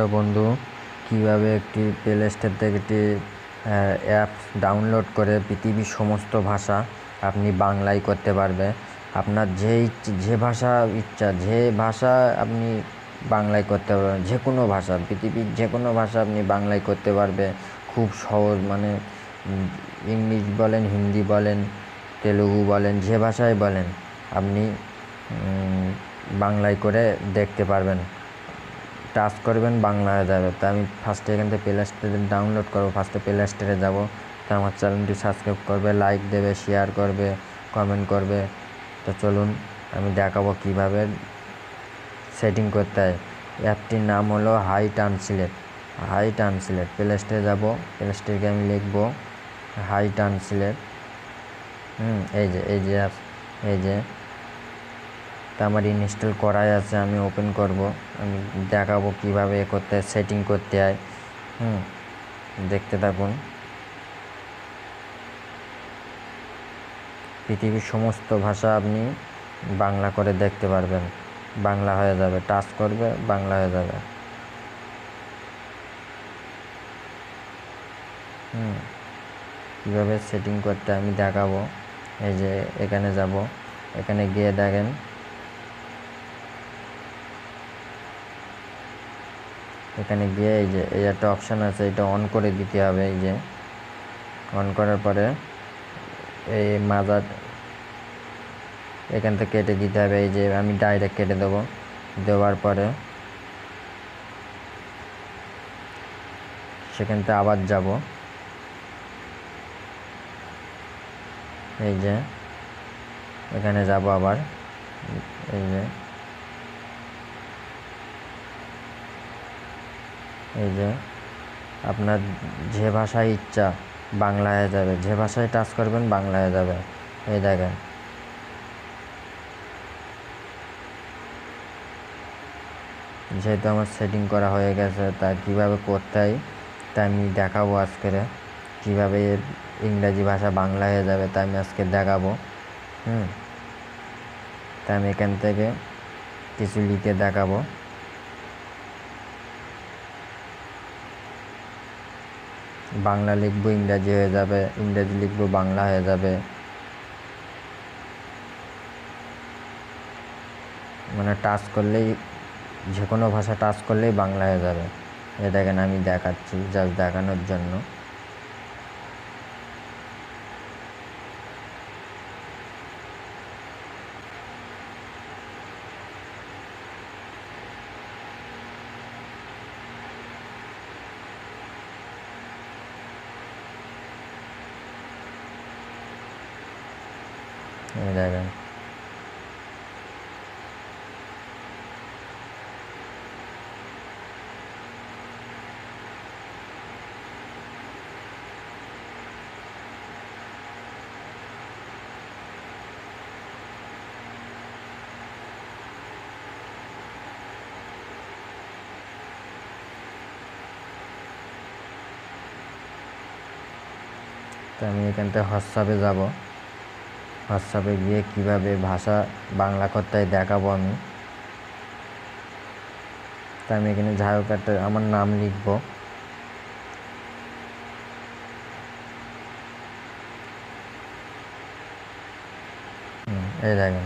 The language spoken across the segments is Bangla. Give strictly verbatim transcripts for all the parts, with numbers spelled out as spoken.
হ্যালো বন্ধু, কিভাবে একটি প্লে স্টোর থেকে একটি অ্যাপ ডাউনলোড করে পৃথিবীর সমস্ত ভাষা আপনি বাংলায় করতে পারবে। আপনার যে যে ভাষা ইচ্ছা, যে ভাষা আপনি বাংলায় করতে পারবেন, যে কোনো ভাষা, পৃথিবীর যে কোনো ভাষা আপনি বাংলায় করতে পারবে। খুব সহজ, মানে ইংলিশ বলেন, হিন্দি বলেন, তেলুগু বলেন, যে ভাষায় বলেন আপনি বাংলায় করে দেখতে পারবেন। টাচ করবেন, বাংলা হয়ে যাবে। তো আমি ফার্স্টে এখান থেকে প্লে স্টোরে ডাউনলোড করবো। ফার্স্টে প্লে স্টোরে যাবো। তো আমার চ্যানেলটি সাবস্ক্রাইব করবে, লাইক দেবে, শেয়ার করবে, কমেন্ট করবে। তো চলুন আমি দেখাবো কীভাবে সেটিং করতে হয়। অ্যাপটির নাম হলো hi translate. Hi translate play স্টোরে যাবো। প্লে স্টোরে আমি লিখবো হাই ট্রান্সলেট। হুম এই যে এই যে অ্যাপ, এই যে তা আমার ইনস্টল করাই আছে। আমি ওপেন করব, আমি দেখাবো কিভাবে এ করতে হয়, সেটিং করতে হয়। হুম দেখতে থাকুন। পৃথিবীর সমস্ত ভাষা আপনি বাংলা করে দেখতে পারবেন, বাংলা হয়ে যাবে। টাচ করবে, বাংলা হয়ে যাবে। হুম কীভাবে সেটিং করতে আমি দেখাবো। এই যে এখানে যাব, এখানে গিয়ে দেখেন এখানে গিয়ে এই যে এই একটা অপশান আছে, এটা অন করে দিতে হবে। এই যে অন করার পরে এই মাজার এখান থেকে কেটে দিতে হবে। এই যে আমি ডাইরেক্ট কেটে দেবো। দেওয়ার পরে সেখান থেকে আবার যাব, এই যে এখানে যাব আবার। এই যে এই যে আপনার যে ভাষায় ইচ্ছা বাংলা হয়ে যাবে, যে ভাষায় টাচ করবেন বাংলা হয়ে যাবে। এই দেখেন, যেহেতু আমার সেটিং করা হয়ে গেছে, তা কীভাবে করতে হয় তা আমি দেখাবো আজকে। কীভাবে ইংরাজি ভাষা বাংলা হয়ে যাবে তা আমি আজকে দেখাবো। হুম তা আমি এখান থেকে কিছু লিখে দেখাবো। বাংলা লিখবো, ইংরাজি হয়ে যাবে, ইংরাজি লিখবো, বাংলা হয়ে যাবে। মানে টাচ করলেই, যে কোনো ভাষা টাচ করলেই বাংলা হয়ে যাবে। এ দেখেন আমি দেখাচ্ছি জাস্ট দেখানোর জন্য। এই দেখেন, তো আমি এখান থেকে হোয়াটসঅ্যাপে যাব। হোয়াটসঅ্যাপে গিয়ে কীভাবে ভাষা বাংলা করতে হয় দেখাবো আমি। তা আমি এখানে যাই হোক একটা আমার নাম লিখব। এই দেখেন,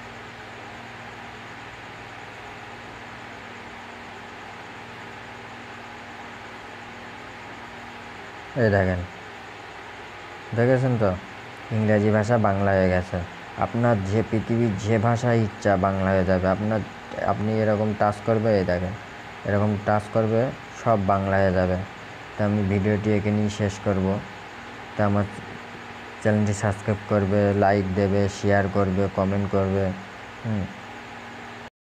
এই দেখেন দেখেছেন তো, ইংরাজি ভাষা বাংলা হয়ে গেছে। আপনার যে পৃথিবীর যে ভাষায় ইচ্ছা বাংলা হয়ে যাবে। আপনার আপনি এরকম টাচ করবে, এই দেখেন এরকম টাচ করবে, সব বাংলা হয়ে যাবে। তো আমি ভিডিওটি এখানেই শেষ করব। তো আমার চ্যানেলটি সাবস্ক্রাইব করবে, লাইক দেবে, শেয়ার করবে, কমেন্ট করবে। হুম